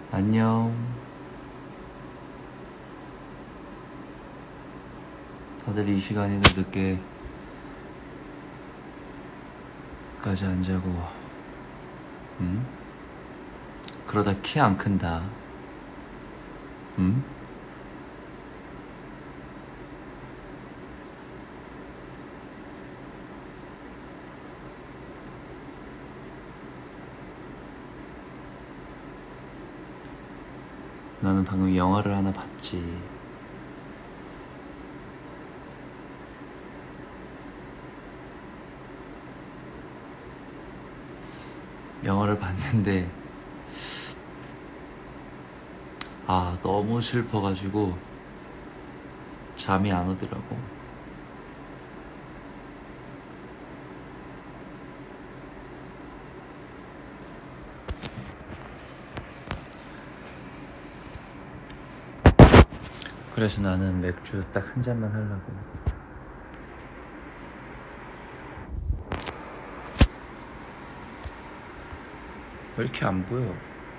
안녕. 다들 이 시간에도 늦게까지 안 자고, 응? 그러다 키 안 큰다, 응? 나는 방금 영화를 하나 봤지. 영화를 봤는데, 너무 슬퍼가지고 잠이 안 오더라고. 그래서 나는 맥주 딱 한 잔만 하려고. 왜 이렇게 안 보여?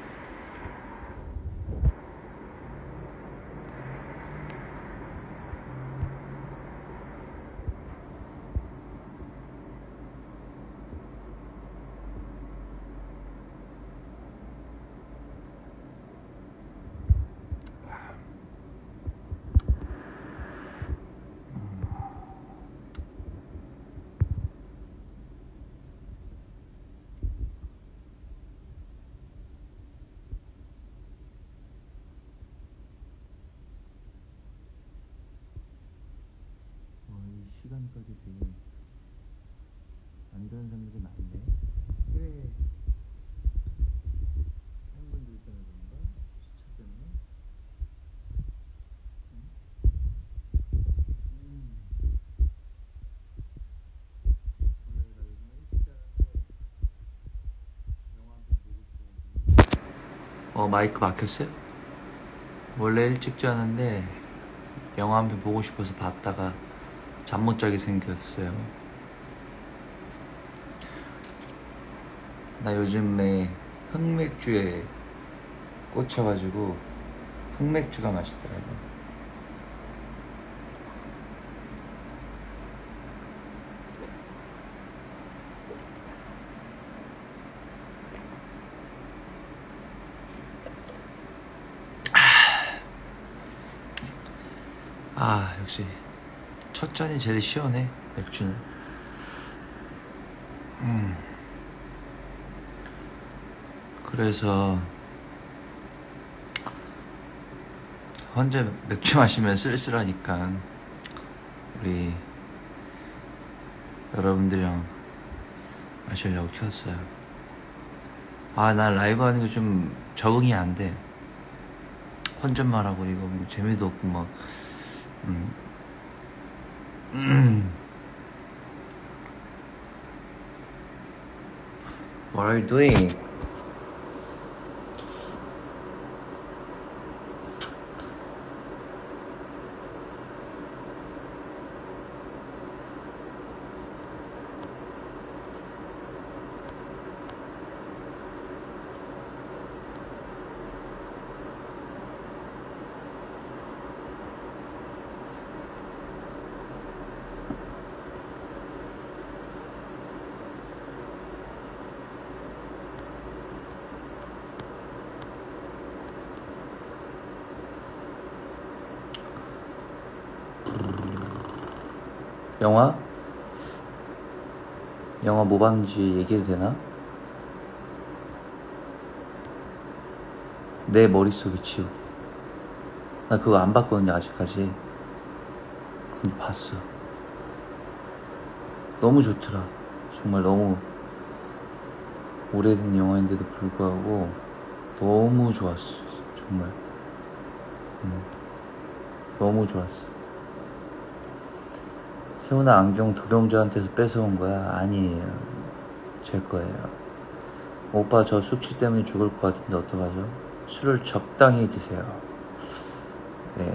이 시간까지 되게 안 자는 사람들이 많네. 해외 팬분들 때문에 그런가? 시차 때문에? 원래 나 요즘 일찍 자는데 영화 한 편 보고 싶어가지고. 마이크 막혔어요? 원래 일찍 자는데 영화 한 편 보고 싶어서 봤다가 잠 못 자게 생겼어요. 나 요즘에 흑맥주에 꽂혀가지고 흑맥주가 맛있더라고. 역시 첫 잔이 제일 시원해, 맥주는. 그래서 혼자 맥주 마시면 쓸쓸하니까 우리 여러분들이랑 마시려고 켰어요. 난 라이브 하는 게 좀 적응이 안 돼. 혼잣말 하고 이거 뭐 재미도 없고 막. What are you doing? 영화? 영화 뭐 봤는지 얘기해도 되나? 내 머릿속에 지우개. 나 그거 안 봤거든요, 아직까지. 근데 봤어. 너무 좋더라. 정말 너무 오래된 영화인데도 불구하고 너무 좋았어. 정말. 너무 좋았어. 세훈아 안경 도령저한테서 뺏어온 거야? 아니에요. 제 거예요. 오빠 저 숙취 때문에 죽을 것 같은데 어떡하죠? 술을 적당히 드세요. 네.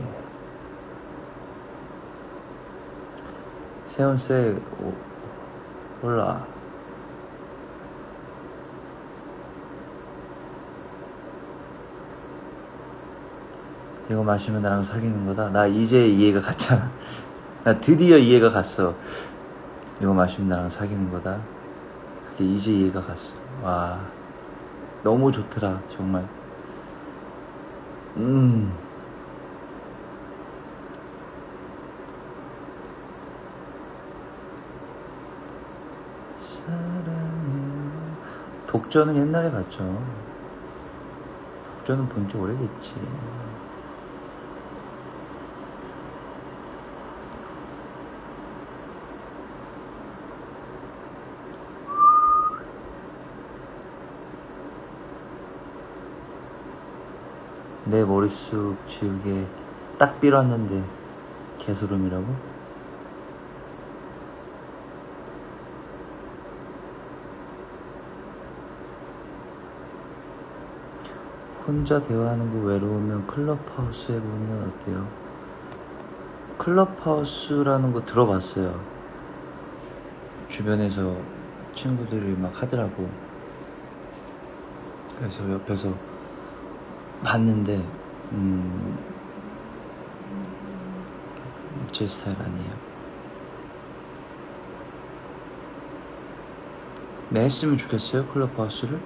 세훈씨 몰라. 이거 마시면 나랑 사귀는 거다. 나 이제 이해가 갔잖아. 나 드디어 이해가 갔어. 이거 마시면 나랑 사귀는 거다. 그게 이제 이해가 갔어. 와, 너무 좋더라 정말. 사랑해요. 독전은 옛날에 봤죠. 독전은 본 지 오래됐지. 내 머릿속 지우개 딱 빌었는데 개소름이라고? 혼자 대화하는 거 외로우면 클럽하우스 해보는 건 어때요? 클럽하우스라는 거 들어봤어요. 주변에서 친구들이 막 하더라고. 그래서 옆에서 봤는데 제 스타일 아니에요. 네, 했으면 좋겠어요 클럽하우스를.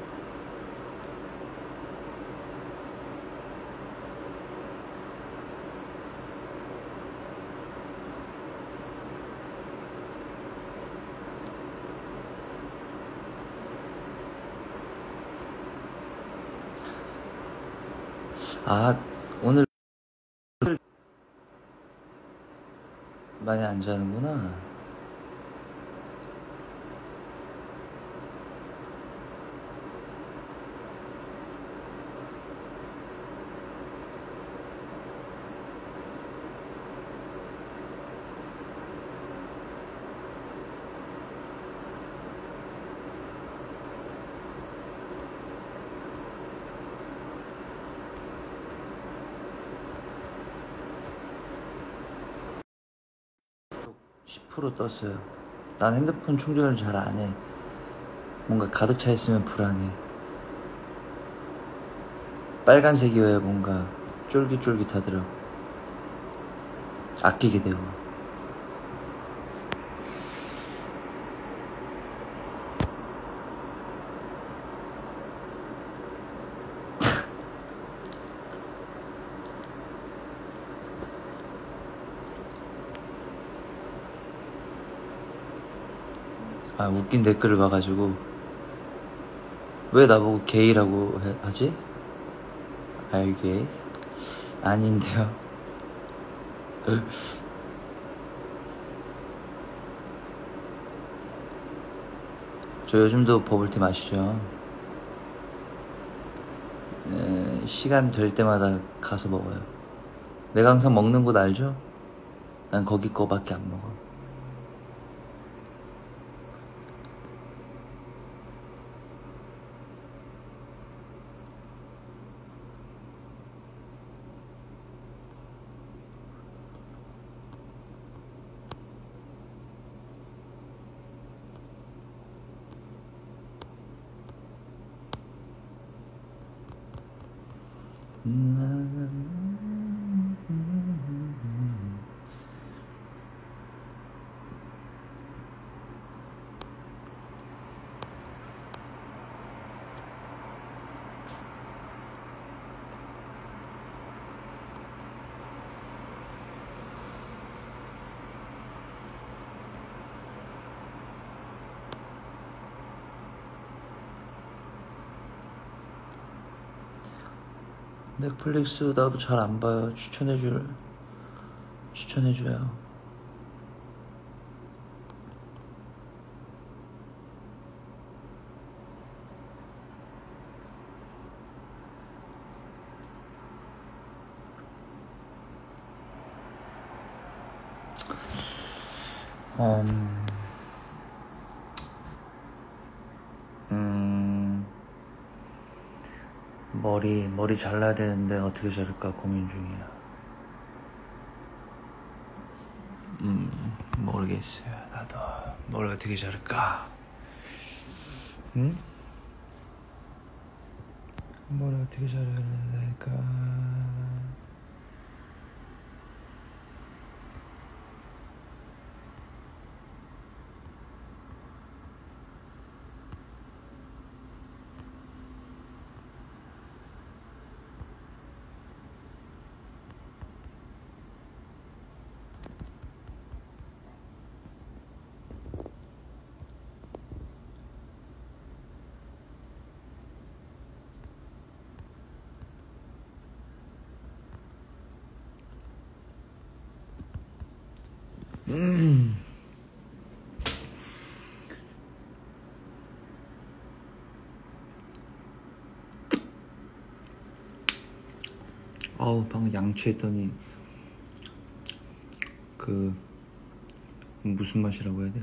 아, 오늘 많이 안 자는구나. (10% 떴어요). 난 핸드폰 충전을 잘 안 해. 뭔가 가득 차 있으면 불안해. 빨간색이어야 뭔가 쫄깃쫄깃하더라고. 아끼게 되고. 아, 웃긴 댓글을 봐가지고 왜 나보고 게이라고 하지? 알게 아닌데요. 저 요즘도 버블티 마시죠. 시간 될 때마다 가서 먹어요. 내가 항상 먹는 곳 알죠? 난 거기 거밖에 안 먹어. 넷플릭스 나도 잘 안 봐요. 추천해줘요. 머리 잘라야 되는데 어떻게 자를까 고민 중이야. 모르겠어요. 나도 뭘 어떻게 자를까. 응? 뭘 어떻게 자를까. 방금 양치했더니 무슨 맛이라고 해야 돼?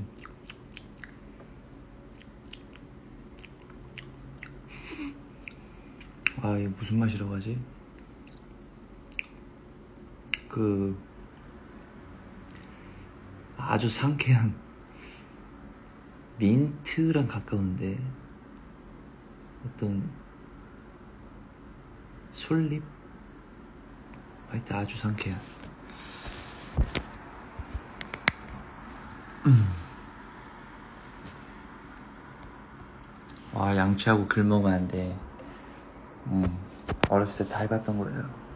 이게 무슨 맛이라고 하지? 아주 상쾌한 민트랑 가까운데 어떤 솔잎? 하여튼 아주 상쾌한. 양치하고 글 먹으면 안 돼. 어렸을 때 다 해봤던 거예요.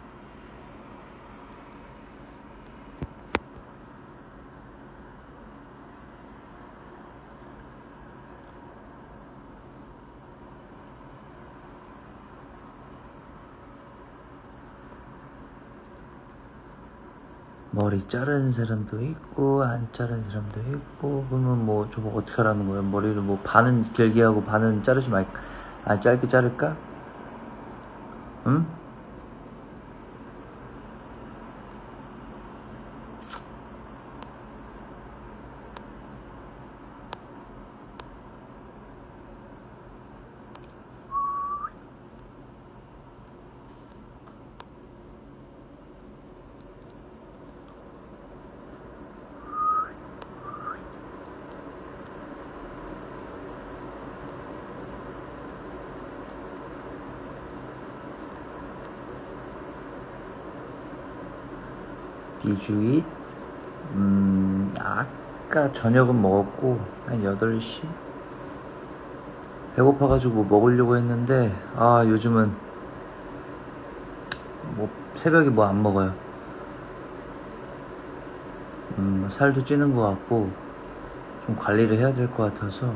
머리 자르는 사람도 있고 안 자르는 사람도 있고. 그러면 뭐 저거 어떻게 하라는 거예요? 머리를 뭐 반은 길게 하고 반은 자르지 말까? 짧게 자를까? 응? Did you eat? 아까 저녁은 먹었고 한 8시? 배고파가지고 뭐 먹으려고 했는데 요즘은 뭐 새벽에 뭐 안 먹어요. 살도 찌는 것 같고 좀 관리를 해야 될 것 같아서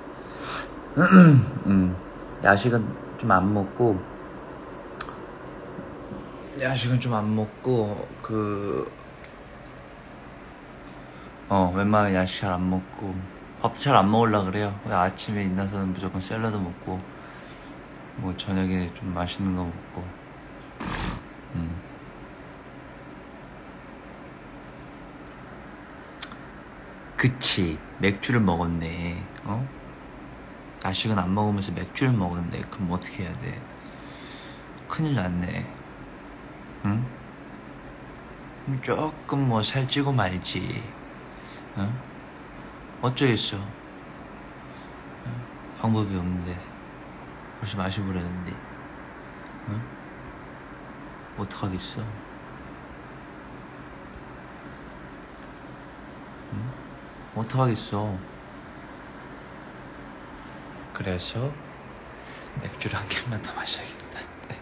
야식은 좀 안 먹고 웬만하면 야식 잘 안 먹고 밥도 잘 안 먹으려고 그래요. 아침에 일어나서는 무조건 샐러드 먹고 뭐 저녁에 좀 맛있는 거 먹고. 그치, 맥주를 먹었네. 야식은 안 먹으면서 맥주를 먹었네. 그럼 어떻게 해야 돼? 큰일 났네. 응? 조금 뭐 살찌고 말지. 어쩌겠어. 방법이 없는데 벌써 마셔버렸는데. 어떡하겠어. 어떡하겠어. 그래서 맥주를 한 캔만 더 마셔야겠다.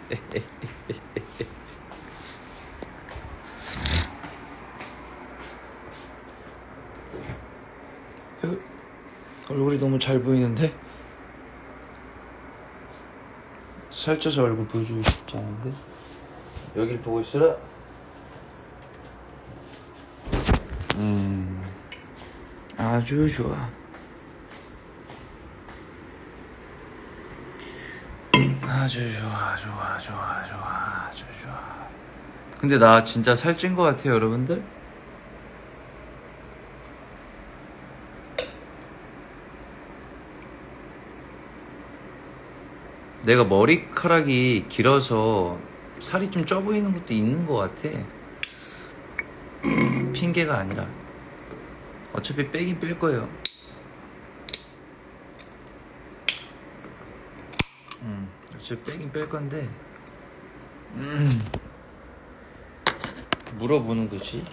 얼굴이 너무 잘 보이는데? 살쪄서 얼굴 보여주고 싶지 않은데? 여길 보고 있어라. 아주 좋아. 아주 좋아. 아주 좋아. 근데 나 진짜 살찐 것 같아요, 여러분들? 내가 머리카락이 길어서 살이 좀 쪄 보이는 것도 있는 것 같아. 핑계가 아니라. 어차피 빼긴 뺄 거예요. 어차피 빼긴 뺄 건데 물어보는 거지.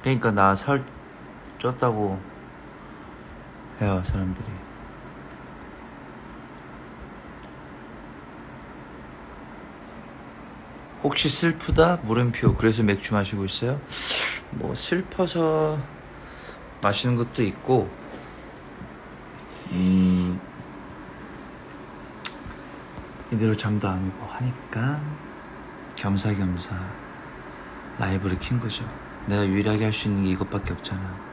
그러니까 나 살 쪘다고 해요, 사람들이. 혹시 슬프다? 물음표. 그래서 맥주 마시고 있어요? 뭐 슬퍼서 마시는 것도 있고, 이대로 잠도 안 오고 하니까 겸사겸사 라이브를 킨 거죠. 내가 유일하게 할 수 있는 게 이것밖에 없잖아.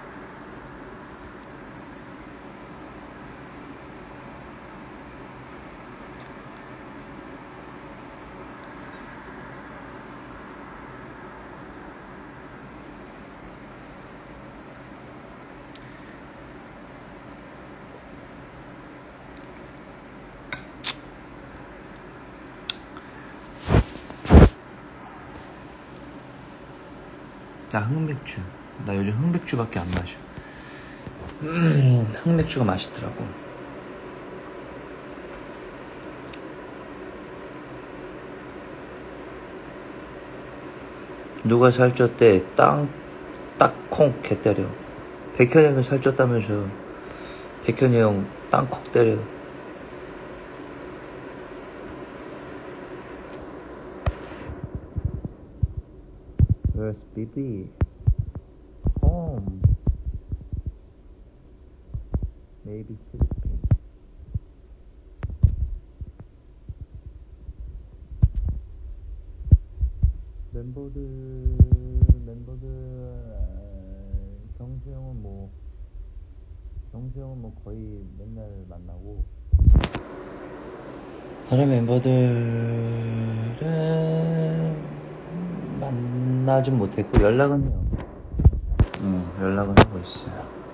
나 흑맥주. 나 요즘 흑맥주밖에 안 마셔. 흑맥주가 맛있더라고. 누가 살쪘대? 딱콩 개 때려. 백현이 형이 살쪘다면서. 백현이 형 땅콕 때려. Where's baby? Home. Maybe sleeping. 멤버들 경수 형은 뭐 거의 맨날 만나고, 다른 멤버들은 만나진 못했고 연락은 해요. 연락은 하고 있어요.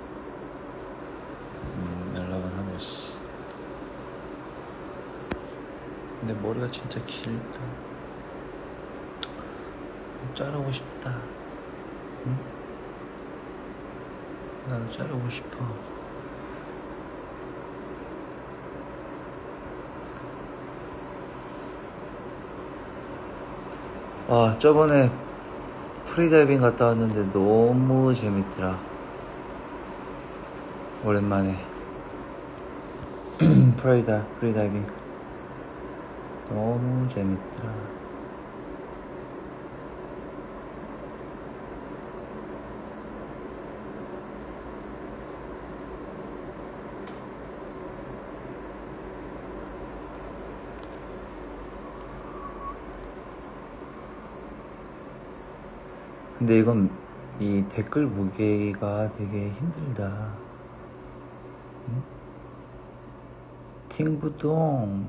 연락은 하고 있어. 근데 머리가 진짜 길다. 자르고 싶다. 응? 나도 자르고 싶어. 아, 저번에 프리다이빙 갔다 왔는데 너무 재밌더라. 오랜만에 프리다이빙 너무 재밌더라. 근데 이건 이 댓글 보기가 되게 힘들다. 응? 팅부동.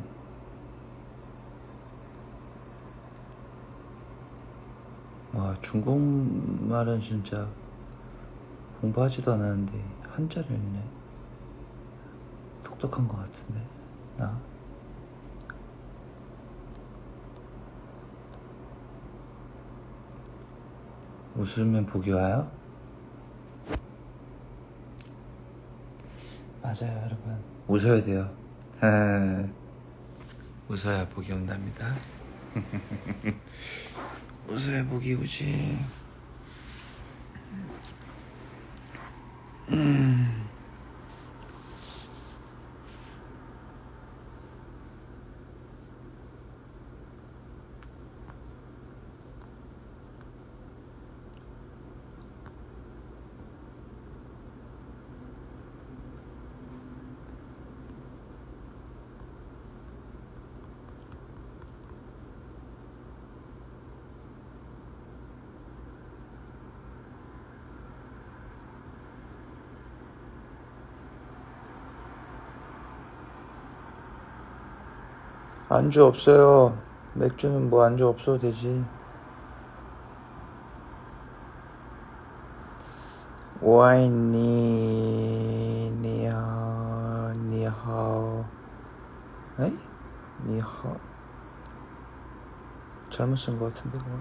와, 중국말은 진짜 공부하지도 않았는데 한자를 읽네. 똑똑한 것 같은데 나. 웃으면 복이 와요? 맞아요, 여러분. 웃어야 돼요. 웃어야 복이 온답니다. 웃어야 복이 오지. 안주 없어요. 맥주는 뭐 안주 없어도 되지. 와인 니하오. 에? 니하오. 잘못 쓴 것 같은데 그거.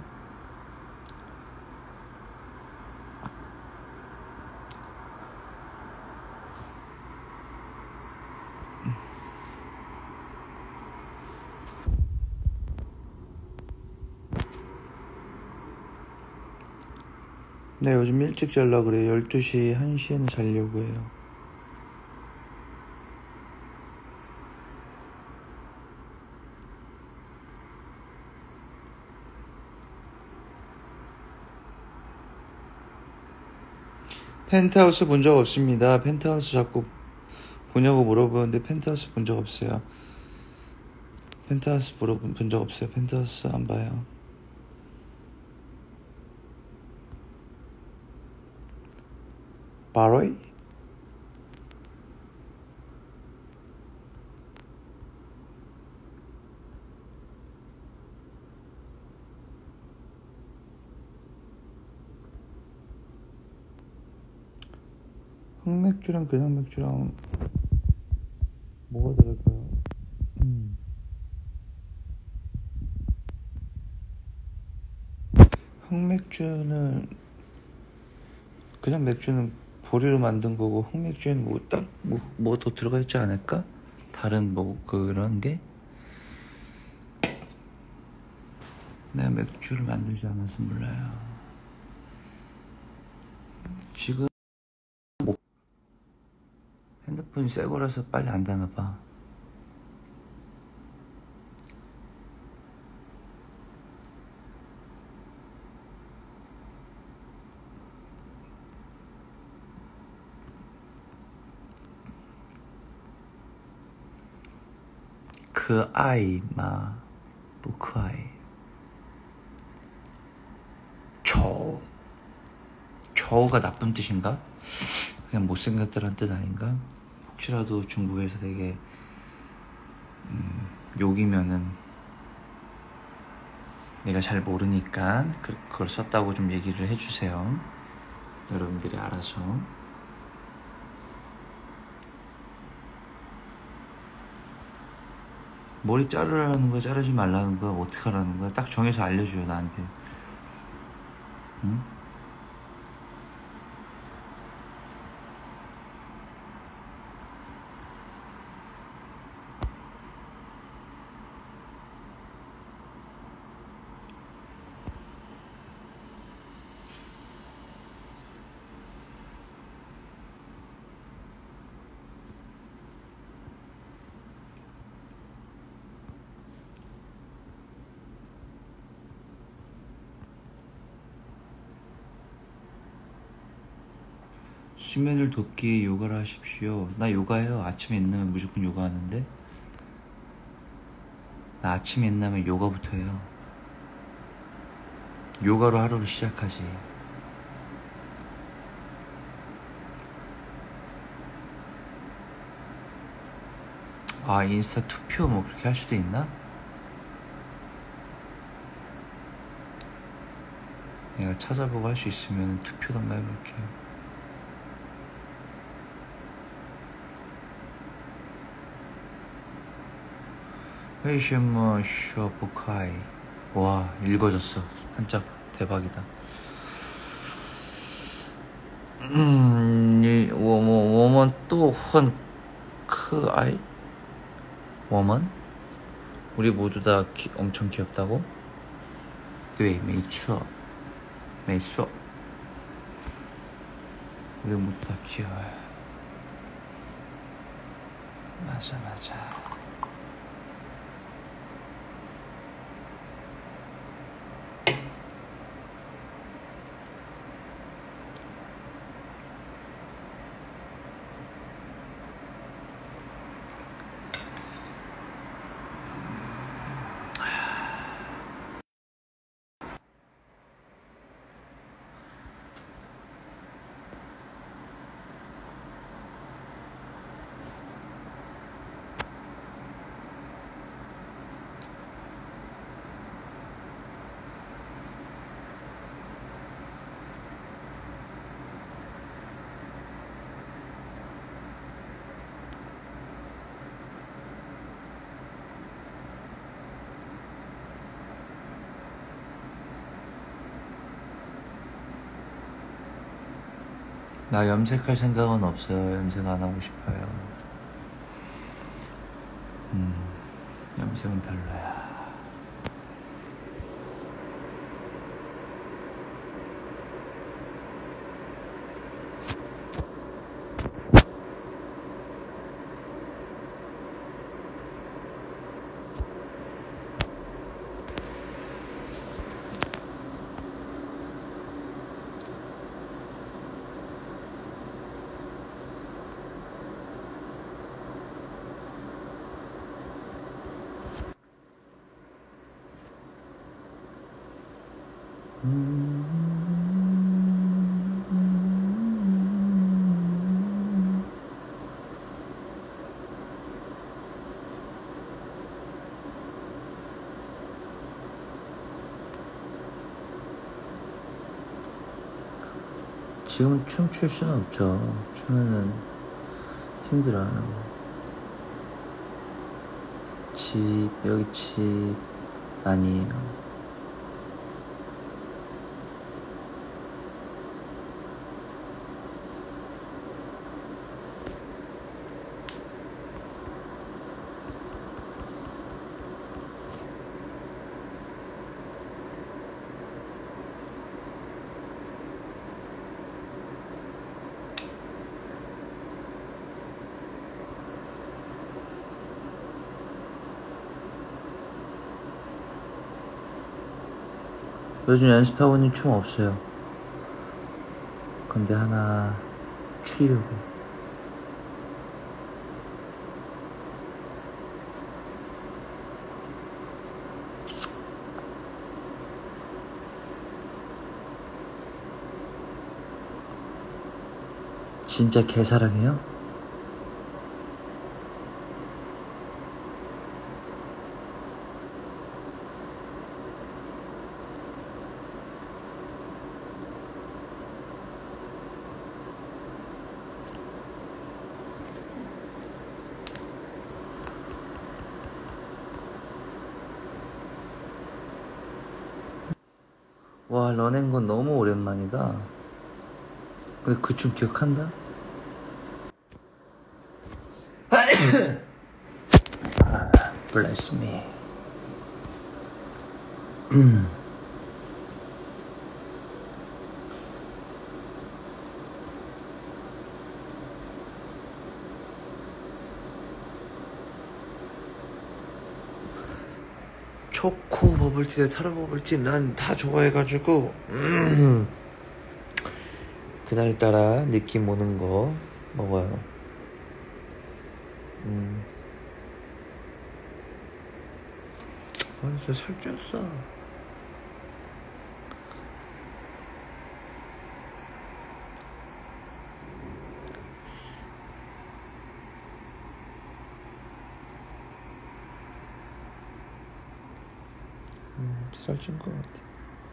네, 요즘 일찍 자려고 그래요. 12시, 1시에는 자려고 해요. 펜트하우스 본 적 없습니다. 펜트하우스 자꾸 보냐고 물어보는데 펜트하우스 본 적 없어요. 펜트하우스 본 적 없어요. 펜트하우스 안 봐요. 바로이? 흑맥주랑 그냥 맥주랑 뭐가 다를까요? 흑맥주는 그냥 맥주는 보리로 만든 거고 흑맥주에는 뭐 더 들어가 있지 않을까? 다른 뭐 그런 게? 내가 맥주를 만들지 않아서 몰라요. 지금 핸드폰이 새 거라서 빨리 안 닫나 봐. 그 아이 마不可爱 저우가 나쁜 뜻인가? 그냥 못생겼다는 뜻 아닌가? 혹시라도 중국에서 되게 욕이면은 내가 잘 모르니까 그걸 썼다고 좀 얘기를 해주세요. 여러분들이 알아서. 머리 자르라는 거야, 자르지 말라는 거야, 어떻게 하라는 거야? 딱 정해서 알려줘요, 나한테. 응? 수면을 돕기 위해 요가를 하십시오. 나 요가해요. 아침에 일어나면 무조건 요가 하는데. 나 아침에 일어나면 요가부터 해요. 요가로 하루를 시작하지. 아, 인스타 투표 뭐 그렇게 할 수도 있나? 내가 찾아보고 할 수 있으면 투표도 한번 해볼게요. 웨이시머 쇼부카이. 와, 읽어졌어. 한자 대박이다. 我们都很可爱。 我们? 우리 모두 다 엄청 귀엽다고? 对，没错，没错。 우리 모두 다 귀여워요. 맞아, 맞아. 나 염색할 생각은 없어요. 염색 안 하고 싶어요. 염색은 별로야. 지금 춤출 수는 없죠. 추면은 힘들어요. 여기 집 아니에요. 요즘 연습하고 있는 춤 없어요. 근데 하나 추려고. 진짜 개사랑해요? 와, 런앤건 너무 오랜만이다. 근데 그 춤 기억한다? Bless me. 초코 버블티, 타로 버블티 난 다 좋아해가지고 그날따라 느낌 오는 거 먹어요. 진짜 살쪘어. 살찐 것 같아.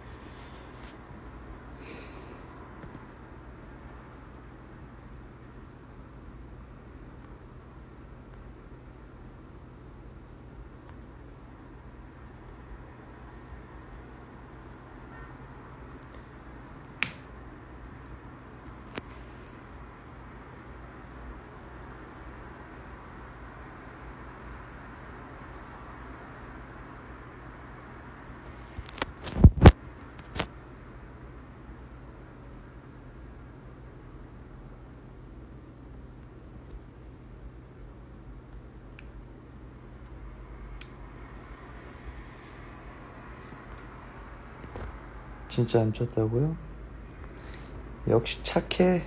진짜 안 쪘다고요? 역시 착해.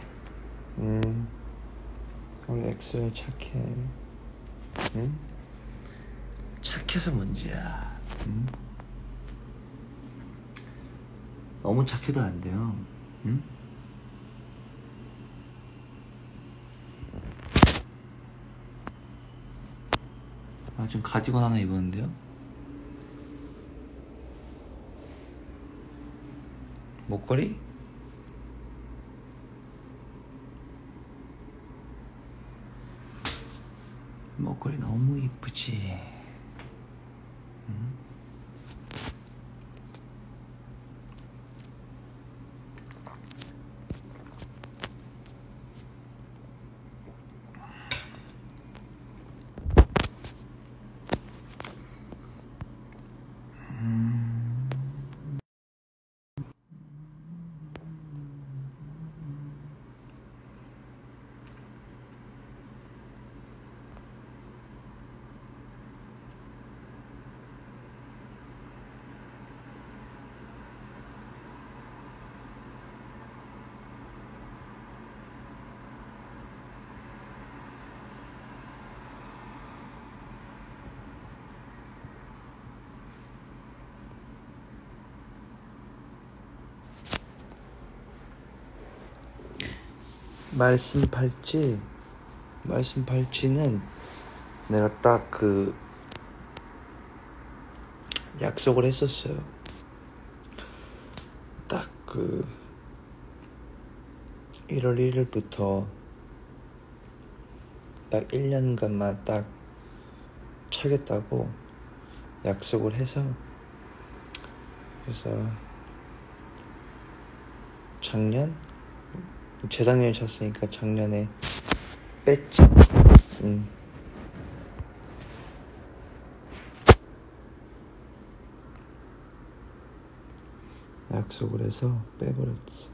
우리 엑스는 착해. 응? 착해서 문제야. 응? 너무 착해도 안 돼요. 응? 아, 지금 가디건 하나 입었는데요? 목걸이? 목걸이 너무 이쁘지? 응? 말씀 팔찌는 내가 딱 그 약속을 했었어요. 딱 그 1월 1일부터 딱 1년간만 딱 차겠다고 약속을 해서, 그래서 재작년에 찼으니까 작년에 뺐지. 약속을 해서 빼버렸어.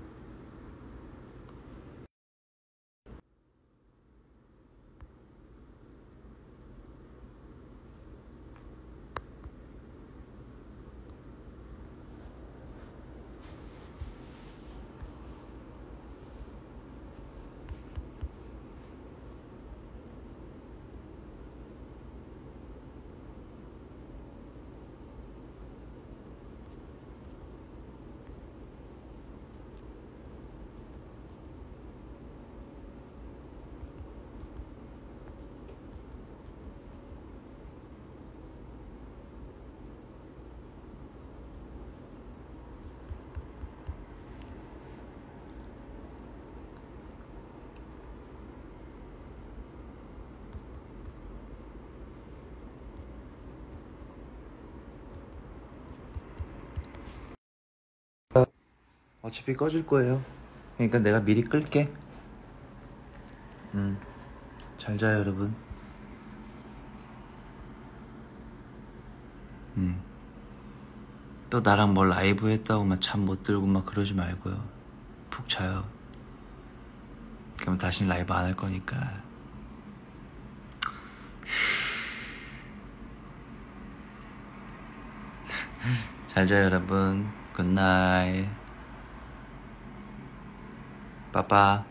어차피 꺼질 거예요. 그러니까 내가 미리 끌게. 잘 자요, 여러분. 또 나랑 뭐 라이브 했다고 막 잠 못 들고 막 그러지 말고요. 푹 자요. 그럼 다시는 라이브 안 할 거니까. 잘 자요, 여러분. 굿나잇. 빠빠.